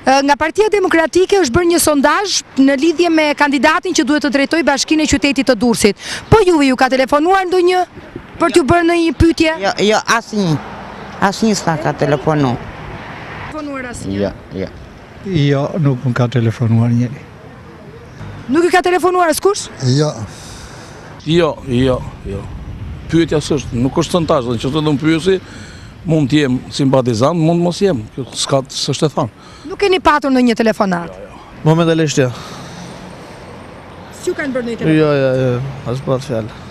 Nga Partia Demokratike është bërë një sondazh në lidhje me kandidatin që duhet të drejtoj Bashkinë e Qytetit të Durrësit. Po juve ju ka telefonuar ndonjë për t'ju bërë në një pyetje? Jo, asnjë. Asnjë s'na ka telefonuar. Telefonuar asnjë? Jo. Jo, nuk më ka telefonuar njëri. Nuk i ka telefonuar askush? Jo. Jo. Pyetja s'është, nuk është sondazh, nëse do të më pyesi, mund të jem simpatizant, mund mos jem, kjo s'është e thënë. Nuk keni patur ndonjë telefonat? Momentalisht jo. S'ju kanë bërë ndonjë telefonat? Jo, as pa fjalë.